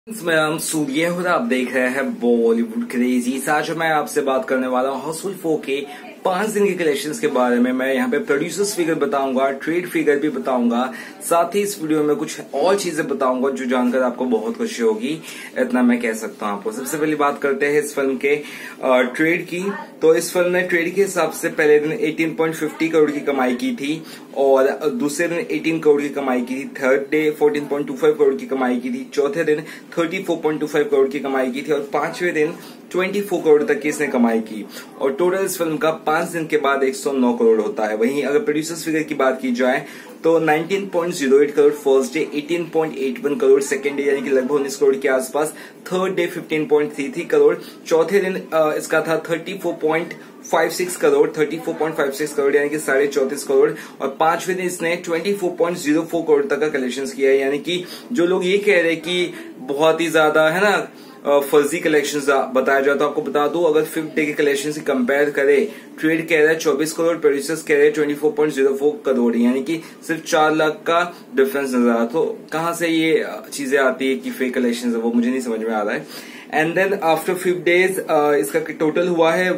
मैं हम सूर्य और आप देख रहे हैं बॉलीवुड क्रेजी। आज मैं आपसे बात करने वाला हूँ हाउसफुल 4 के 5 दिन के कलेक्शंस के बारे में। मैं यहाँ पे प्रोड्यूसर्स फिगर बताऊंगा, ट्रेड फिगर भी बताऊंगा, साथ ही इस वीडियो में कुछ और चीजें बताऊंगा जो जानकर आपको बहुत खुशी होगी, इतना मैं कह सकता हूँ आपको। सबसे पहले बात करते हैं इस फिल्म के ट्रेड की। तो इस फिल्म ने ट्रेड के हिसाब से पहले दिन 18.50 करोड़ की कमाई की थी और दूसरे दिन 18 करोड़ की कमाई की थी, थर्ड डे 14.25 करोड़ की कमाई की थी, चौथे दिन 34.25 करोड़ की कमाई की थी और पांचवें दिन 24 करोड़ तक की इसने कमाई की। और टोटल इस फिल्म का 5 दिन के बाद 109 करोड़ होता है। वहीं अगर प्रोड्यूसर्स फिगर की बात की जाए तो 19.08 crore first day, 18.81 crore second day यानी कि लगभग 19 करोड़ के आसपास, थर्ड डे 15.33 करोड़, चौथे दिन इसका था 34.56 करोड़ यानी कि 34.5 करोड़ और पांचवें दिन इसने 24.04 करोड़ तक का कलेक्शन किया है। यानी कि जो लोग ये कह रहे कि बहुत ही ज्यादा है ना फर्जी कलेक्शंस बताया जाता, आपको बता दूं अगर 5th डे के कलेक्शन से कंपेयर करें, ट्रेड कह रहा है 24 करोड़, प्रोड्यूसर्स कह रहे हैं 24.04 करोड़, यानी कि सिर्फ 4 लाख का डिफरेंस नजर आता। तो कहां से ये चीजें आती है कि फेक कलेक्शंस है, वो मुझे नहीं समझ में आ रहा है। एंड देन आफ्टर 5 डेज इसका टोटल हुआ है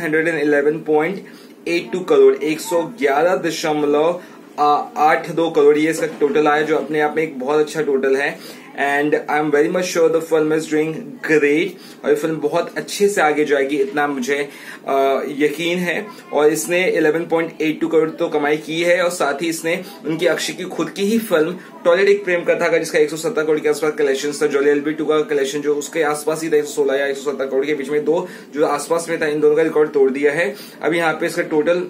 111.82 करोड़, 111.82 करोड़ ये इसका टोटल आया, जो अपने आप में एक बहुत अच्छा टोटल है। And I am very much sure the film is doing great और ये फिल्म बहुत अच्छे से आगे जाएगी, इतना मुझे यकीन है। और इसने 11.82 करोड़ तो कमाई की है और साथ ही इसने उनकी अक्षय की खुद की ही फिल्म टॉयलेट एक प्रेम कथा का, जिसका 170 करोड़ के आसपास कलेक्शन था, जॉली LB2 का कलेक्शन जो उसके आसपास ही था 116 या 170 करोड़ के बीच में, दो जो आसपास में था, इन दोनों का रिकॉर्ड तोड़ दिया है। अब यहाँ पे इसका टोटल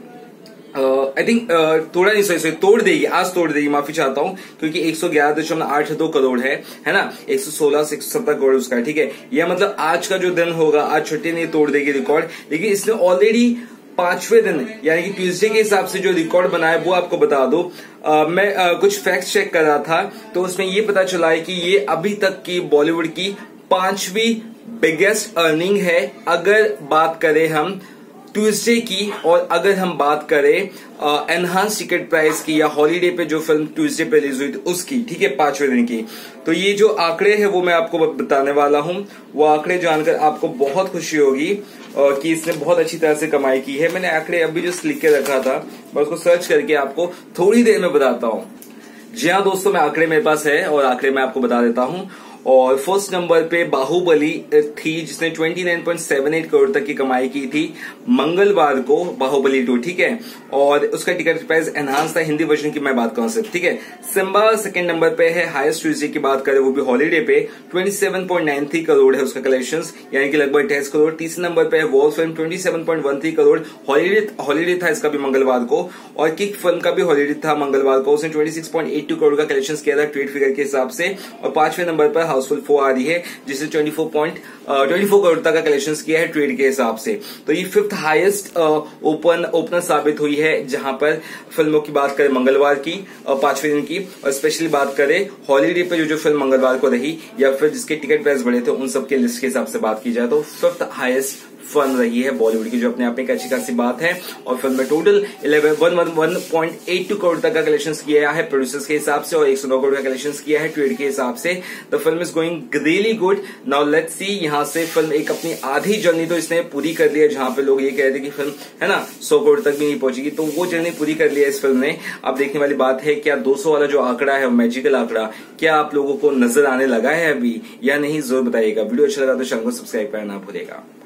आई थिंक थोड़ा नहीं सही तोड़ देगी, आज तोड़ देगी, माफी चाहता हूं, क्योंकि 111.82 करोड़ है ना, 116 से 170 करोड़ उसका, ठीक है। यह मतलब आज का जो दिन होगा, आज छुट्टी नहीं तोड़ देगी रिकॉर्ड, लेकिन इसने ऑलरेडी 5वें दिन यानी कि ट्यूसडे के हिसाब से जो रिकॉर्ड बनाया वो आपको बता दो। मैं कुछ फैक्ट चेक कर रहा था तो उसमें ये पता चला है कि ये अभी तक की बॉलीवुड की 5वीं बिगेस्ट अर्निंग है अगर बात करें हम ट्यूसडे की, और अगर हम बात करें एनहांस टिकट प्राइस की या हॉलीडे पे जो फिल्म ट्यूसडे पे रिलीज हुई थी उसकी, ठीक है, 5वें दिन की। तो ये जो आंकड़े हैं वो मैं आपको बताने वाला हूं, वो आंकड़े जानकर आपको बहुत खुशी होगी कि इसने बहुत अच्छी तरह से कमाई की है। मैंने आंकड़े अभी जस्ट लिख के रखा था, मैं उसको सर्च करके आपको थोड़ी देर में बताता हूं। जी हाँ दोस्तों, मैं आंकड़े मेरे पास है और आंकड़े मैं आपको बता देता हूं। और फर्स्ट नंबर पे बाहुबली थी जिसने 29.78 करोड़ तक की कमाई की थी मंगलवार को, बाहुबली 2, ठीक है, और उसका टिकट प्राइस एनहांस था, हिंदी वर्जन की मैं बात करूं सिर्फ, ठीक है। सिम्बा सेकंड नंबर पे है, हाईएस्ट ट्यूसडे की बात करें वो भी हॉलीडे पे, 27.93 करोड़ है उसका कलेक्शंस, यानी कि लगभग 28 करोड़। तीसरे नंबर पे है वॉर फिल्म, 27.13 करोड़, हॉलीडे था इसका भी मंगलवार को, और किक फिल्म का भी हॉलीडे था मंगलवार को, उसने 26.82 करोड़ का कलेक्शन किया था ट्रेड फिगर के हिसाब से। और 5वें नंबर पर हाउसफुल 4 आ रही है जिसने 24 करोड़ तक का कलेक्शन किया है ट्रेड के हिसाब से। तो ये 5th हाईएस्ट ओपनर साबित हुई है जहां पर फिल्मों की बात करें मंगलवार की, 5वें दिन की, और स्पेशली बात करें हॉलीडे पे जो फिल्म मंगलवार को रही या फिर जिसके टिकट प्राइस बढ़े थे उन सबके लिस्ट के हिसाब से बात की जाए तो 5th हाईएस्ट फिल्म रही है बॉलीवुड की, जो अपने आप में एक अच्छी खासी बात है। और फिल्म में टोटल 111.82 करोड़ तक का कलेक्शन किया है प्रोड्यूसर्स के हिसाब से और 109 करोड़ का कलेक्शन किया है ट्रेड के हिसाब से। The film is going really good. Now let's see, यहां से फिल्म एक अपनी आधी जर्नी तो इसने पूरी कर ली है, जहां पे लोग ये कह रहे थे कि फिल्म है ना 100 करोड़ तक भी नहीं पहुंचेगी, तो वो जर्नी पूरी कर ली है इस फिल्म ने। अब देखने वाली बात है क्या 200 वाला जो आंकड़ा है, मैजिकल आंकड़ा, क्या आप लोगों को नजर आने लगा है अभी या नहीं, जरूर बताइएगा। वीडियो अच्छा लगा तो चैनल को सब्सक्राइब करना ना भूलिएगा।